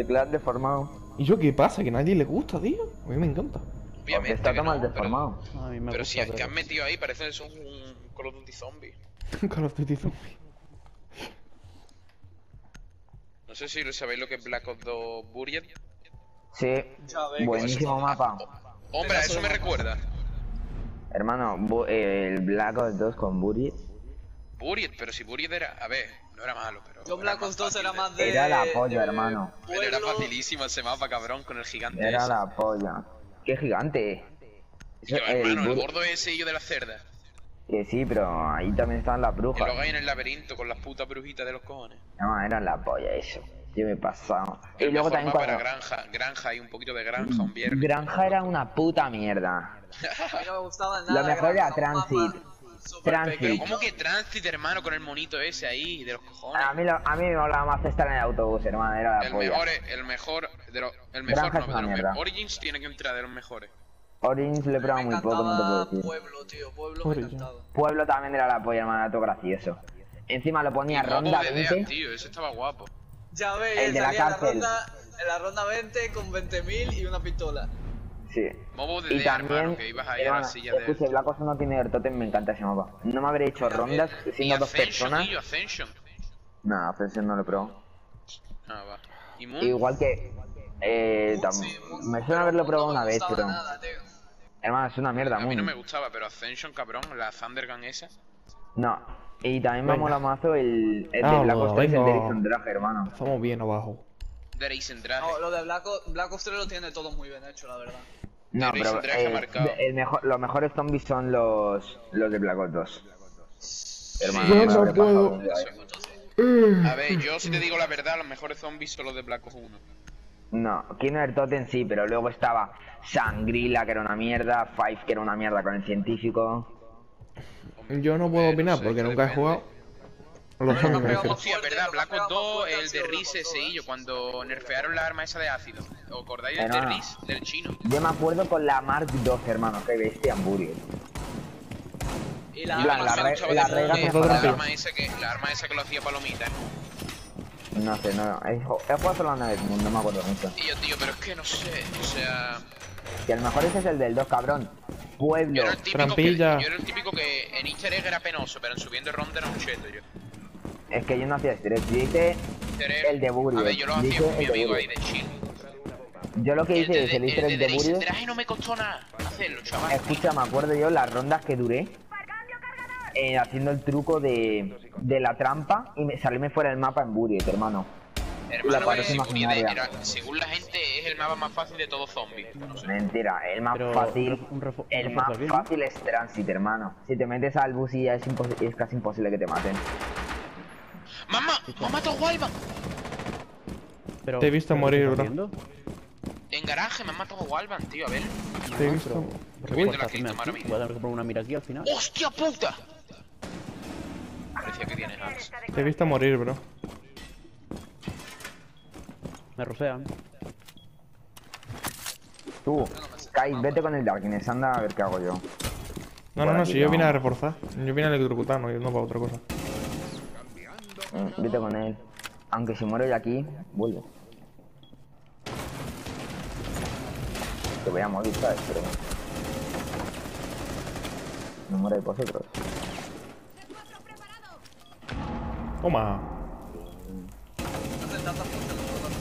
de que le has deformado. ¿Y yo qué pasa? Que a nadie le gusta, tío. A mí me encanta. Porque Obviamente está que tan mal no, deformado. A mí me pero gusta, si te has metido ahí, parece que son un Call of Duty zombie. Call of Duty Zombie. No sé si sabéis lo que es Black Ops 2 Buried. Sí, Ya ves, buenísimo mapa. Hombre, a eso me recuerda. Hermano, el Black Ops 2 con Buried Buried, pero si Buried era... A ver, no era malo, pero... Yo Black Ops 2 era más de... era la polla, hermano. Pero era pueblo. facilísimo ese mapa, cabrón, con el gigante Era ese. la polla. ¡Qué gigante! Yo, hermano, el gordo ese y yo de la cerda. Que sí, pero ahí también estaban las Y brujas. luego ahí en el laberinto con las putas brujitas de los cojones. No, era la polla eso. Yo me he pasado. Y El luego mejor también mapa era cuando... granja y un poquito de granja, un viernes. Granja era una puta mierda. A mí no me gustaba nada. Lo mejor era un Transit. mapa súper Transit. Pero pequeño. ¿cómo que Transit, hermano, con el monito ese ahí, de los cojones? A mí me molaba más estar en el autobús, hermano. Era la El polla. mejor, el mejor, Granja es no, una de los mierda. Origins tiene que entrar de los mejores. Orange le he Me probado muy poco, no te puedo encantaba decir. Pueblo, tío. Pueblo me Origin. encantaba. Pueblo también era la polla, hermano. Era todo gracioso. Encima lo ponía Y Mobo ronda de 20. Death, tío, ese estaba guapo. Ya ves, El de la salía cárcel. en la ronda 20 con 20.000 y una pistola. Sí. Mobo de Y Death, hermano, también, que ibas ahí a hermano, la silla de... escuche, Black Ops no tiene Totem, me encanta ese mapa. No me habré hecho rondas Y siendo dos Ascension, personas. tío, Ascension. No, Ascension no lo he probado. Ah, va. ¿Y Moon? Igual que... Sí, me suena haberlo probado una vez, pero... Nada, tío. Hermano, es una mierda, A mí no me Moon. gustaba, pero Ascension, cabrón, la Thundergun esa. No. Y también me Venga. mola mazo el de Vamos, Black Ops 3, el de venga. Ericsson Drag, hermano. Estamos bien abajo. De Racing Drag. No, lo de Black Ops 3 lo tiene todo muy bien hecho, la verdad. No, De pero Racing Drag ha marcado. los mejores zombies son los de Black Ops 2. Hermano, Yo me no habré puedo. pasado de ahí. A ver, yo si te digo la verdad, los mejores zombies son los de Black Ops 1. No, Killer Totem sí, pero luego estaba Sangrila, que era una mierda, Five, que era una mierda con el científico. Yo no puedo opinar sé, porque que nunca he depende. jugado. Los Pero zombies me no refiero. Hostia, es verdad, Black Ops 2, el de Riz ese y yo, cuando nerfearon la arma esa de ácido. ¿Os acordáis del de Hermano. Riz, del chino? Yo me acuerdo con la Mark II, hermano, que bestia Hamburger. Y la En plan, arma la se re- luchaba la de regla muy bien. me La Rápido. arma esa que lo hacía palomita. No sé, no, he jugado solo una vez, no me acuerdo mucho. Y yo, tío, pero es que no sé, o sea... Que a lo mejor ese es el del 2, cabrón. Yo Pueblo. era el típico, Trampilla. yo era el típico que en easter egg era penoso, pero en subiendo ronda era un cheto yo. Es que yo no hacía estrés, yo hice Easter egg- el de Buried. A ver, yo lo hacía hice con mi el de amigo ahí Buried. de chill. Yo lo que hice es el easter egg de Racing Buried. Drag no me costó nada hacerlo, chaval. Escucha, me acuerdo yo las rondas que duré haciendo el truco de la trampa y salirme fuera del mapa en Buried, hermano. Hermano, la pared si imaginaria. Buried era, según la gente, es el mapa más fácil de todos zombies. No sé. Mentira, el más Pero fácil. un refuerzo El más aquí, ¿no? fácil es Transit, hermano. Si te metes al bus y ya es casi imposible que te maten. ¡Mamá! ¡Mamá, mató a Wildman! Pero, Te he visto ¿pero morir, qué bro. estás haciendo? En garaje me han matado a Wildman, tío, a ver. Te he No, visto. pero- Qué bien ¿Puedo te la has hacerme quitado, aquí? maravilla. Voy a tener que poner una mira aquí al final. ¡Hostia puta! Parecía que tienes Hans. Te he visto morir, bro. Me rocean. Tú, Kai, vete con el Darkness, anda a ver qué hago yo. No, no, no, si yo vine a reforzar. Yo vine a electrocutar, no para otra cosa. Vete con él. Aunque si muero yo aquí, vuelve. Te voy a morir, ¿sabes? Pero... no muere vosotros. Toma. Hacen tanta fuerza los botones.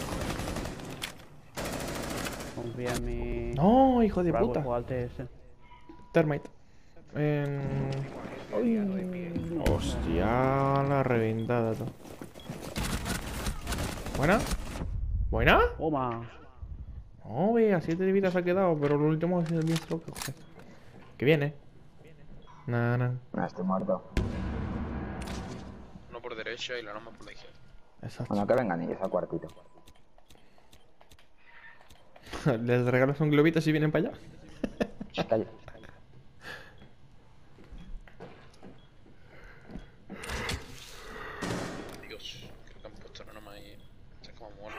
Confía en mi... No, hijo de Bravo, puta. juego al TS. Termite. Hostia, la reventada, tú. ¿Buena? ¿Buena? Toma. No, ve, a 7 de vida se ha quedado, pero lo último ha sido el bien stroke. Que viene. Nah. No, estoy muerto. Uno por derecha y la norma por la izquierda. Exacto. Bueno, que vengan ellos al cuartito. Les regalas un globito si vienen para allá. Calla. Dios, creo que han puesto una norma ahí. Está como muerto.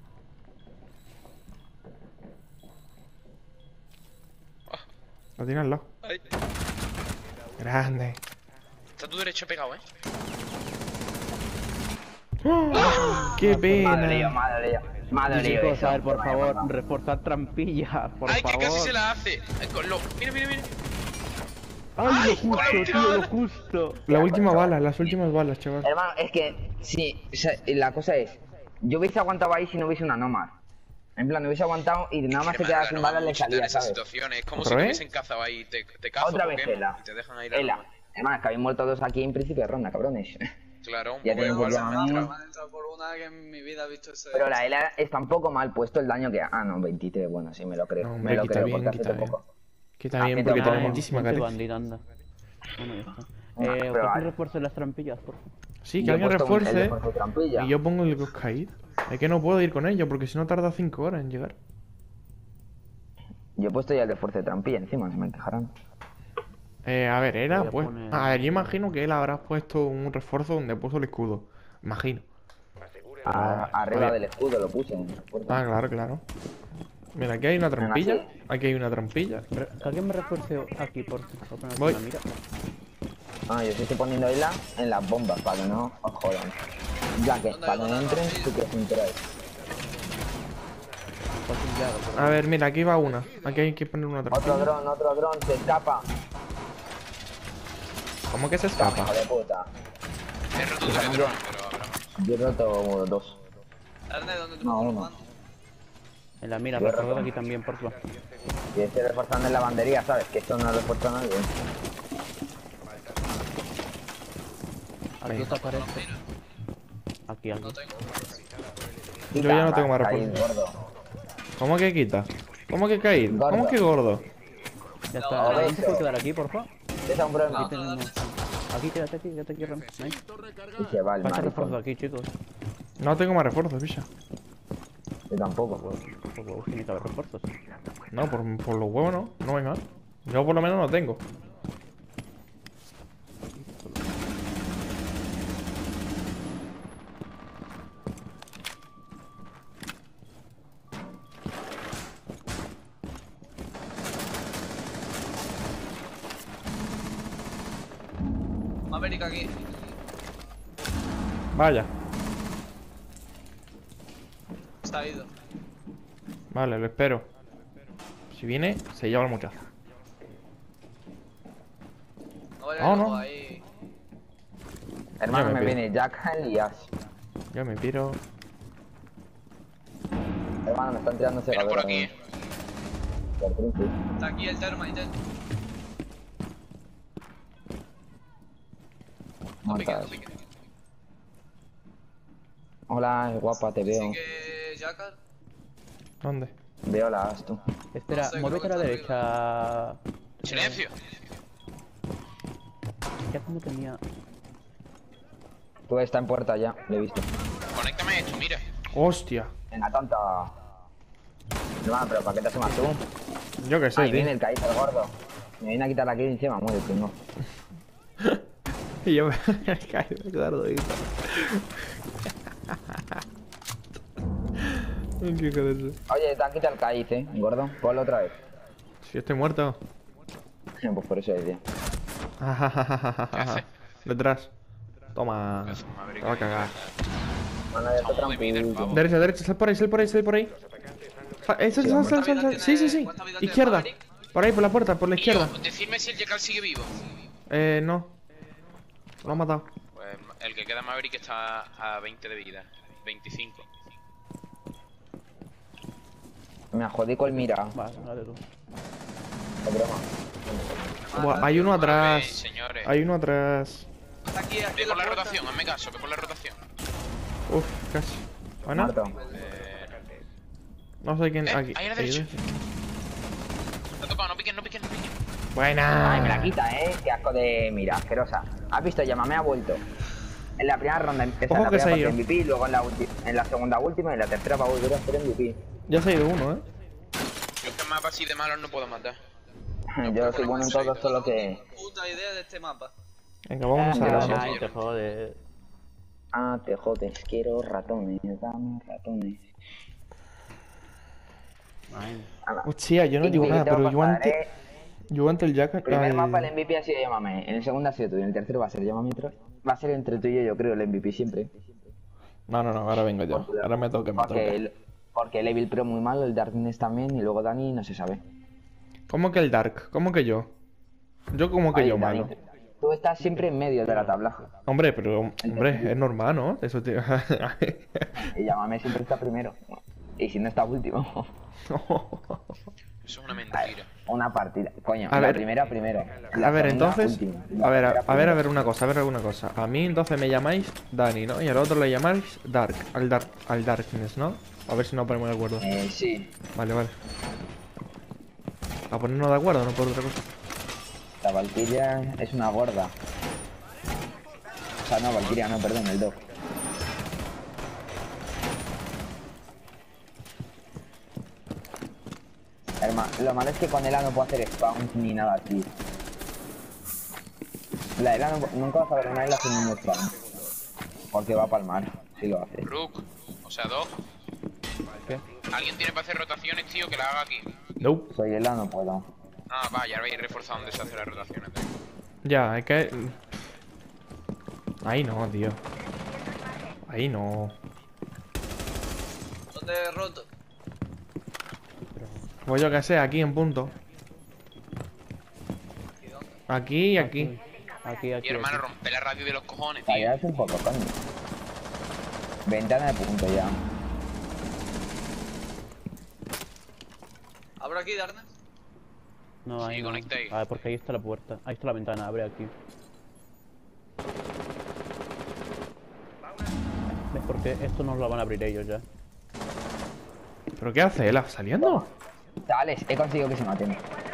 Lo tiene al lado. Ay. Grande. Está a tu derecha pegado, ¡Oh! ¡Qué Madre mía, pena! madre mía. Me ha dolido Chicos, eso. a ver, por Vaya, favor, papá. reforzar trampillas, por Ay, favor. que casi se la hace. Mira, mira, mira. Ay, lo justo, tío, lo justo. La última bala, las últimas balas, chaval. Hermano, es que, sí, o sea, la cosa es, yo hubiese aguantado ahí si no hubiese una Nomad. En plan, hubiese aguantado y nada más se quedaba sin balas le salía, en esas ¿sabes? situaciones. Es como ¿Otra si te vez? hubiesen cazado ahí. Te cazo Otra vez Pokémon Ela. y te dejan ahí la Ela. Nomad. Hermano, es que habéis muerto dos aquí en principio de ronda, cabrones. Claro, un Ya poco tengo igual que se me ha llamar. entrado. Me han entrado por una que en mi vida he visto ese. Pero la Ela está un poco mal puesto el daño que... Ah, no, 23, bueno, sí, me lo creo. No, me hombre, lo quita creo, bien, porque hace quita bien. poco. Quita bien Ah, porque quita tiene bien. muchísima Ponte carencia. bandit, anda. Bueno, ya está. Venga, ¿Por pero qué vale. refuerzo las trampillas, por favor? Sí, que Yo he alguien puesto el de refuerce fuerza trampilla. y yo pongo el Ghost. Es que no puedo ir con ello porque si no tarda 5 horas en llegar. Yo he puesto ya el de fuerza de trampilla encima, se me quejarán. A ver, era Voy a pues. poner- A ver, yo imagino que él habrá puesto un refuerzo donde puso el escudo. Imagino. Arriba Oye. del escudo lo puse. En el refuerzo. Ah, claro, claro. Mira, aquí hay una trampilla. así. Aquí hay una trampilla. Que alguien me refuerce aquí, por favor. Voy. Mira. Ah, yo sí estoy poniendo isla en las bombas para que no os jodan. Ya que para que no entren, sí que os enteráis. A ver, mira, aquí va una. Aquí hay que poner una trampilla. Otro dron, se escapa. ¿Cómo que se Toma, escapa? hijo de puta. He roto tres drones, pero habrá más. Yo he roto dos. Erne, ¿dónde te No, pongo uno. los mandos? En la mira, Yo reforzar recuerdo. aquí también, por favor. Y estoy reforzando en la bandería, ¿sabes? Que esto no refuerza a nadie. Aquí os aparece. Aquí, aquí. No tengo. Yo ya no tengo más Ahí, refuerzo. gordo. ¿Cómo que quita? ¿Cómo que caír? Gordo. ¿Cómo que gordo? Ya No, está. a ver, ¿Alguien se puede quedar aquí, por favor? Ese es un problema. Aquí tenemos. Aquí, quédate aquí, Ram. Ven. Y se va el Pasa refuerzo maricón. aquí, chicos. No tengo más refuerzos, picha. Yo tampoco. Por huevos tiene que haber refuerzos. No, por los huevos no. No hay más. Yo por lo menos no tengo. Maverick aquí. Vaya. Se ha ido. Vale, lo espero. Si viene, se lleva el muchacho. No vaya No, loco no. ahí. Hermano, Ya me me pido. viene Jackal y Ash. Yo me piro. Hermano, me están tirando Viene por cegadora. aquí, Por Trinity. Está aquí el Termite. No piques, no Montas. piques. Hola, guapa, te veo. Así que, Jackal. ¿Dónde? Veo la Ash, tú. Espera, No sé, muévete a la creo que derecha. Silencio. Ya como tenía. Tú está en puerta ya, lo he visto. Conéctame esto, mira. ¡Hostia! Venga, tonta. Hermano, pero ¿para qué te asomas tú? Yo qué sé, Ahí viene tío. el caído, el gordo. Me viene a quitar la kill encima, muy bien, no. Y yo me he caído, Eduardo. Qué hijo de eso. Oye, te han quitado el caíz, gordo. Ponlo otra vez. Si yo estoy muerto. Pues por eso decía. hace? Detrás. Toma. Eso, Maverick. Te va a cagar. Mano, ya está Estamos de líder, tranquilo. pavo. Derecha, derecha, sal por ahí, sal por ahí, sal por ahí. Sal. Sí, sí, sí. ¿Cuánta vida tiene Izquierda. Maverick? Por ahí, por la puerta, por la izquierda. Tío, decidme si el Jackal sigue vivo. No. Lo ha matado. Pues el que queda Maverick está a 20 de vida. 25. Me jodí con el mira. Vale, dale tú. Es broma. Buah, hay uno Bien, atrás. señores. Hay uno atrás. Está aquí, aquí Ve en por la puerta. rotación, hazme caso, ve por la rotación. Uf, casi. Bueno, Muerto. no sé quién. Eh, Aquí. ahí a la derecha. Te ha tocado, no piques, no piques, no piques. Buena. Ay, me la quita, qué asco de mira, asquerosa. ¿Has visto? Llámame ha vuelto. En la primera ronda empieza Ojo en la que se ha primera parte ido. MVP, luego en la segunda última y en la tercera va a volver a ser MVP. Ya se ha ido uno, Yo que mapa así de malos no puedo matar. Yo soy bueno en todo, solo que... Puta idea de este mapa. Venga, vamos Ya, a. ya. Ay, te jodes. Ah, te jodes, quiero ratones, dame ratones. Ay. Ala. Hostia, yo no Y digo que nada, te va a pero yo pasar, antes. Yo ante el Jack. Primer al- mapa el MVP ha sido Llámame, en el segundo ha sido tú y en el tercero va a ser Llámame otra vez. Va a ser entre tú y yo creo, el MVP siempre. No, ahora vengo yo. Ahora me toca, me toca. Porque Porque el Evil Pro muy malo, el Darkness también, y luego Dani no se sabe. ¿Cómo que el Dark? ¿Cómo que yo? Yo como que Ay, yo Dani, malo. tú estás siempre en medio de la tabla. Hombre, pero hombre, es normal, ¿no? Eso te... Y llámame siempre está primero. Y si no está último. Eso es una mentira. Una partida. Coño, A la ver. primera primero. La A ver, segunda, entonces, última. a ver, La primera, primero. una cosa, a ver una cosa. A mí entonces me llamáis Dani, ¿no? Y al otro le llamáis Dark, al Darkness, ¿no? A ver si nos ponemos de acuerdo. Sí. Vale, vale. A ponernos de acuerdo, no por otra cosa. La Valkyria es una gorda. O sea, no, Valkyria no, perdón, el Dog. Hermano, lo malo es que con Ela no puedo hacer spawns ni nada, tío. La Ela nunca vas a ver una Ela haciendo un spawn. Porque va a palmar, si lo hace. Rook, o sea, Doc. ¿Qué? ¿Alguien tiene para hacer rotaciones, tío, que la haga aquí? Nope. Soy Ela, no puedo. Ah, vaya, ahora vais reforzado donde se hacen las rotaciones. Ya, hay que... Ahí no, tío. Ahí no. ¿Dónde he roto? Pues yo que sé, aquí en punto. Aquí y aquí. Aquí, aquí. Y hermano, aquí. rompe la radio de los cojones, tío. Fallas un poco, coño. Ventana de punto ya. ¿Abro aquí, Darkness? No, Sí, ahí no. conecta ahí. A ver, porque ahí está la puerta. Ahí está la ventana, abre aquí. ¿Ves? Porque esto nos lo van a abrir ellos ya. ¿Pero qué hace él? ¿Saliendo? Alex, he conseguido que se maten.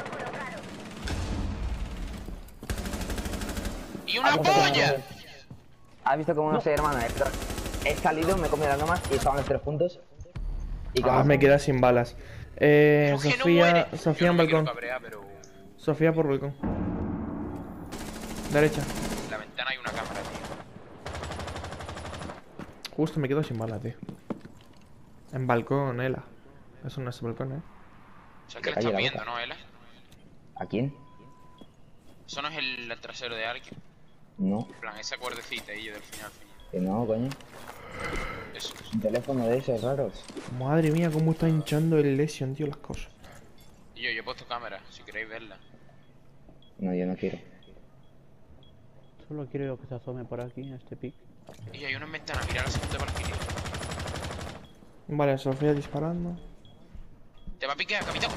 ¡Y una ¿Has visto cómo polla! ¿Has visto cómo no sé, hermana? He salido, me he comido las nomas y estaban los tres juntos. Y Ah, me queda sin balas. Coge, no Sofía, muere. Sofía Yo en no me quiero balcón. cabrear, pero Sofía por balcón. Derecha. en la ventana hay una cámara, tío. Justo me quedo sin balas, tío. En balcón, Ela. Eso no es balcón, O sea, es que la Calle estás la viendo, boca. ¿no, Ela? ¿A quién? Eso no es el trasero de alguien. No, En plan, esa cuerdecita ahí del final. que no, coño. Eso. Un teléfono de esos raros. Madre mía, cómo está hinchando el Lesion, tío, las cosas. Y yo he puesto cámara, si queréis verla. No, yo no quiero. Solo quiero que se asome por aquí, a este pic. Y hay una en ventana, mira la segunda Valkyrie. Vale, Sofía disparando. Te va a piquear, capitán.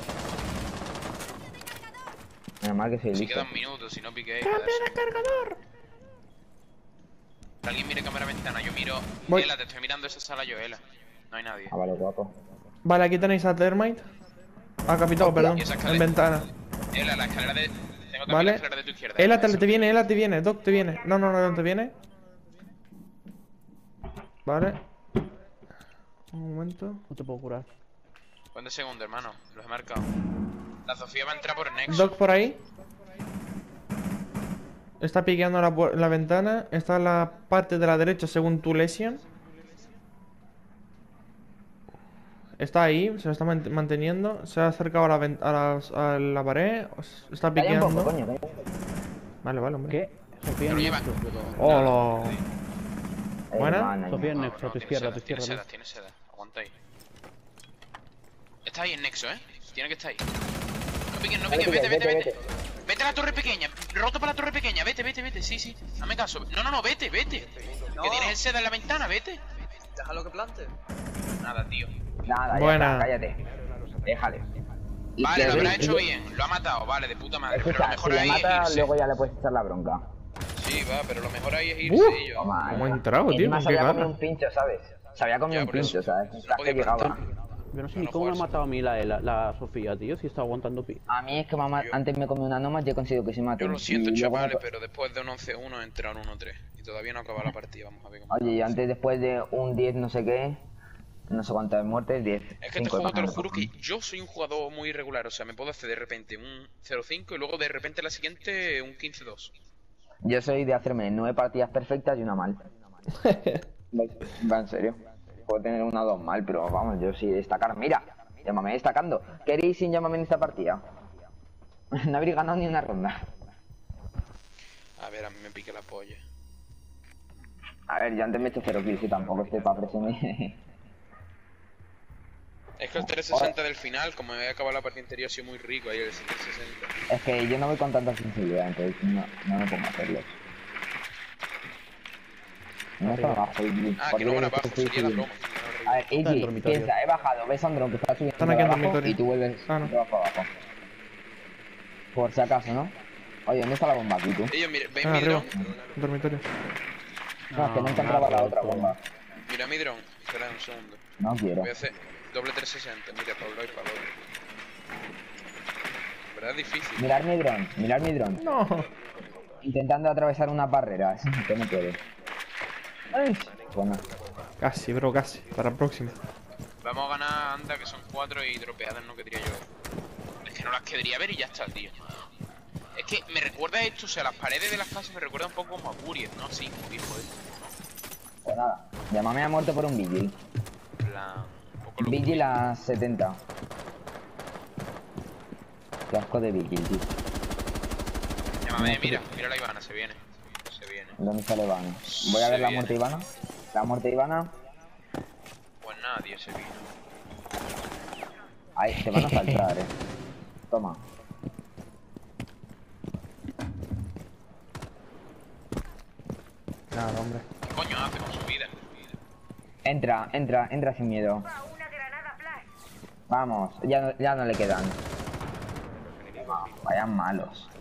Menos mal que soy Si listo. queda un minuto, si no piqueáis. ¡Cambia de cargador! Alguien mire cámara ventana, yo miro. Voy. Ela, te estoy mirando esa sala yo, Ela. No hay nadie. Ah, vale, guapo. Vale, aquí tenéis a Thermite. Ah, capitán, perdón. Y esa escalera. En ventana. Ela, la escalera de. Tengo también la Vale. escalera de tu izquierda. Ela Eso. te viene, Ela te viene. Doc te viene. No, no, no, te viene. Vale. Un momento. No te puedo curar. ¿Cuántos segundos, hermano? Los he marcado. La Sofía va a entrar por el Nexus. Doc por ahí. Está piqueando la ventana. Está en la parte de la derecha según tu Lesion. Está ahí, se lo está manteniendo. Se ha acercado a a la pared. Está Calla un piqueando. poco, coño, calla. Vale, vale, hombre. ¿Qué? Sofía Pero en lleva. Nexus. Hola. Buena. Hermana, Sofía en No, Nexus, no, a tu tiene izquierda, a seda, tu tiene izquierda. seda, tiene seda. Aguanta ahí. Está ahí en Nexo, Tiene que estar ahí. No piques, no Vale, piques, vete, vete, vete, vete. vete. Vete a la torre pequeña. Roto para la torre pequeña. Vete, vete, vete. Sí, sí. Dame caso. No, no, no, vete, vete. No. Que tienes el seda en la ventana, vete. Déjalo que plante. Nada, tío. Nada, ya Buena. está, cállate. Déjale. Y Vale, que lo habrá ve- hecho bien. Lo ha matado, vale, de puta madre. Pero lo Escucha, mejor si le ahí mata, es irse. luego ya le puedes echar la bronca. Sí, va, pero lo mejor ahí es irse, yo. Toma, ¿Cómo ha ya. entrado, tío? Encima ¿Con se qué había gana? comido un pincho, ¿sabes? Se había comido Ya, un por eso. pincho, ¿sabes? Un No podía que llegaba. plantar. Yo no sé No, ni no cómo me ha juegas. matado a mí la Sofía, tío, si está aguantando pic. A mí es que mamá, antes me comió una nomás y he conseguido que se mate. Yo lo siento, chavales, pero después de un 11-1 entra un 1-3. Y todavía no acaba la partida, vamos a ver cómo. Oye, y antes después de un 10 no sé qué, no sé cuántas muertes, 10. Es que este 5 juego te lo pájaros. juro que yo soy un jugador muy irregular. O sea, me puedo hacer de repente un 0-5 y luego de repente la siguiente un 15-2. Yo soy de hacerme 9 partidas perfectas y una mal. Va en serio. Puedo tener una o dos mal, pero vamos, yo sí destacar. Mira, llámame destacando. ¿Queréis sin llámame en esta partida? No habréis ganado ni una ronda. A ver, a mí me pique la polla. A ver, yo antes me he hecho 0 kills y tampoco estoy para presumir. Es que el 360 del final, como he acabado la partida anterior, ha sido muy rico ahí el 360. Es que yo no voy con tanta sensibilidad, entonces no me pongo a hacerlo. No está abajo, Iggy. Ah, que no van abajo, sería la broma. A ver, Está en Iggy, dormitorio. piensa, he bajado, ves a un dron que está subiendo Están aquí en abajo dormitorio. y tú vuelves Ah, no. te vas para abajo. Por si acaso, ¿no? Oye, ¿dónde está la bomba aquí, tú? Ellos, mira, ¿veis Ah, mi arriba. dron? Dormitorio. No, es que no encontraba la otra bomba. Mira mi dron. Espera un segundo. No quiero. Voy a hacer doble 360. Mira, para un lado y para el otro. En verdad es difícil. Mirar mi dron. No. Intentando atravesar unas barreras. Que no puede. Ay, bueno. Casi, bro, casi. Para la próxima. Vamos a ganar, anda, que son 4 y dropeadas no querría yo. Es que no las querría ver y ya está, tío. Es que me recuerda esto, o sea, las paredes de las casas me recuerdan un poco como a Buried, ¿no? Sí, como hijo de... Pues nada. Llámame a muerto por un Vigil. En plan, un poco lo Vigil a 70. Qué asco de Vigil, tío. Llámame, mira la Ivana, se viene. Se viene. ¿Dónde sale Ivana? Voy a ver la muerte de Ivana. La muerte de Ivana. Pues nadie se vino. Ahí, te van a saltar, Toma. Claro, hombre. ¿Qué coño hace con su vida? Entra sin miedo. Vamos, ya no le quedan. Vayan malos.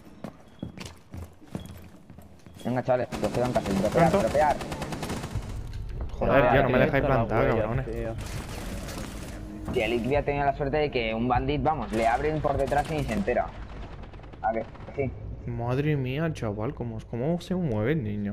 Venga, chavales, nos quedan casi. ¿Pronto? Tropear. Joder, tío, no me dejáis Esta es la plantar, huella, cabrones. tío. Si el Igby ha tenido la suerte de que un bandit, vamos, le abren por detrás y ni se entera. ¿A qué? Sí. Madre mía, chaval, ¿cómo se mueve el niño?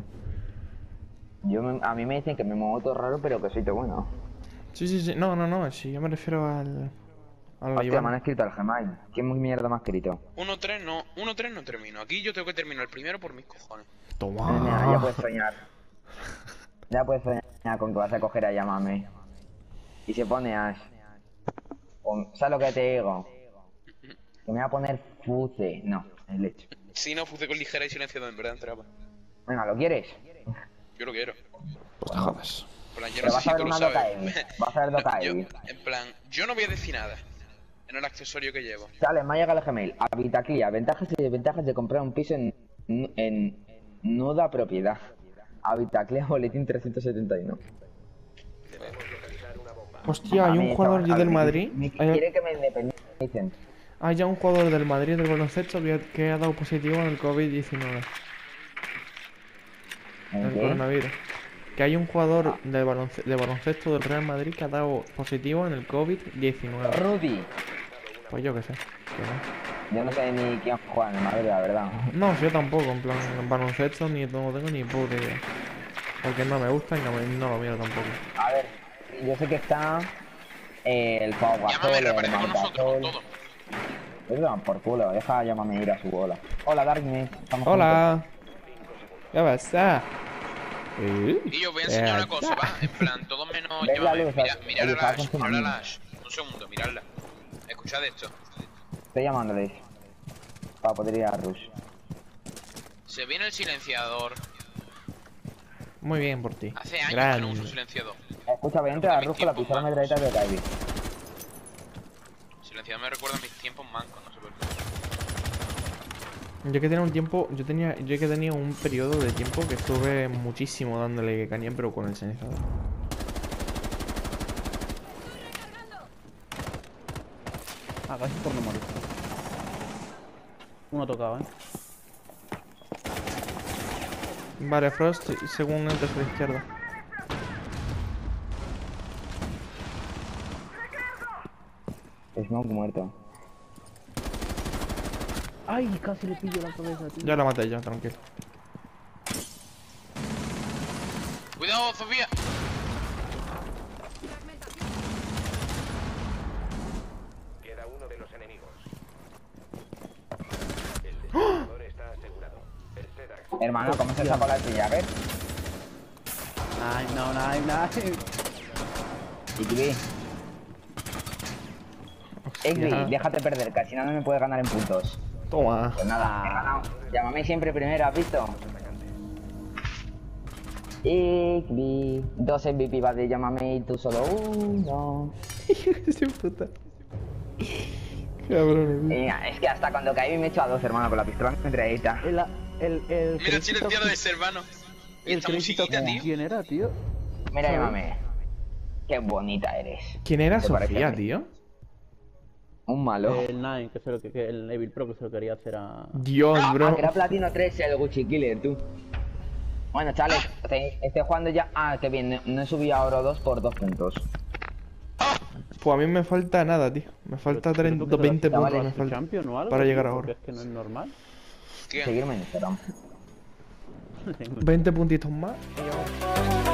A mí me dicen que me muevo todo raro, pero que soy todo bueno. Sí. No. Sí, yo me refiero al Hostia, me han Iván. escrito al Gmail. ¿Quién mierda me ha escrito? 1-3 no termino. Aquí yo tengo que terminar el primero por mis cojones. Ya Toma. puedes soñar. Ya puedes soñar con que vas a coger a Llámame. Y se pone Ash. ¿Sabes lo que te digo? Que me va a poner Fuce. No, el leche. Si no, fuce con ligera y silenciado, en verdad entraba. Venga, ¿lo quieres? Yo lo quiero. Pues te jodas. En plan, yo Pero no sé vas si a ver tú lo una sabes. Doka Vas a ver Doka Yo, Evi. en plan, yo no voy a decir nada en el accesorio que llevo. Sale, me ha llegado el Gmail. Habitaclia, ventajas y desventajas de comprar un piso en nuda propiedad. Habitaclia, boletín 371. Hostia, hay un jugador ya del Madrid. Quiere que me independicen. Hay ya un jugador del Madrid del baloncesto que ha dado positivo en el COVID-19. ¿En El qué? coronavirus. Que hay un jugador de baloncesto del Real Madrid que ha dado positivo en el COVID-19. Rudy. Pues yo qué sé. Que Yo no sé ni quién juega en el Madrid, la verdad. no, yo tampoco, en plan, en baloncesto ni no tengo ni puta idea. Porque no me gusta y no lo miro tampoco. A ver, yo sé que está el Pau Gasol, Llámame, el reaparece con nosotros, con Margasol. todo. Eso dan por culo, deja a Llámame ir a su bola. Hola, Darkness. estamos Hola. ¿Qué pasa? Y yo os voy a enseñar una cosa, ¿va? En plan, todo menos ¿Ves la llámame. luz? Mirad El a Lash, Falcon mirad a Tsunami. Lash. Un segundo, miradla. Escuchad esto. juntos. Estoy llamándoles. Para poder ir a Rush. Se viene el silenciador. Muy bien por ti. Hace años que Grande. no uso un silenciador. Escucha, voy a entrar a Rush con la pistola metralleta de Kyrie. Silenciador me recuerda a mis tiempos mancos, no sé por qué. Yo que tenía un tiempo, yo que tenía un periodo de tiempo que estuve muchísimo dándole caña, pero con el silenciador. Ah, casi por no morir. Uno tocaba, Vale, Frost, según entres a la izquierda. Smoke muerto. Ay, casi le pillo la cabeza, tío. Ya la maté yo, tranquilo. Cuidado, Sofía. Queda uno de los enemigos. El desarrollador está asegurado. El Sedax. Hermano, ¿cómo se sacó la tuya? A ver. Nice. Igby. Igby, Hostia. déjate perder, que si no, no me puedes ganar en puntos. Toma. Pues nada, he ganado. Llámame siempre primero, ¿has visto? Igby. 2 MVP vas de llámame y tú solo uno. Hijo de puta. Cabrón. Mira, es que hasta cuando caí me he hecho a 2, hermano, con la pistola metralleta. Mira, silenciado de Servano. Y El esta crédito, musiquita, tío. ¿quién era, tío? Mira, llámame. Qué bonita eres. ¿Quién era ¿Te parece a Sofía, mí? tío? Un malo. El Nine, que el Evil Pro que se lo quería hacer a... Dios, bro. Ah, que era platino 3 el Gucci Killer, tú. Bueno, chavales, estoy jugando ya. Ah, qué bien, no he subido a Oro 2 por 2 puntos. Pues a mí me falta nada, tío. Me falta Pero 30, tú que te 20 vas a puntos. Me hacer falta Champion o algo, para llegar tío, a porque oro. es que no es normal. ¿Qué? Seguirme en Instagram. 20 puntitos más y ya.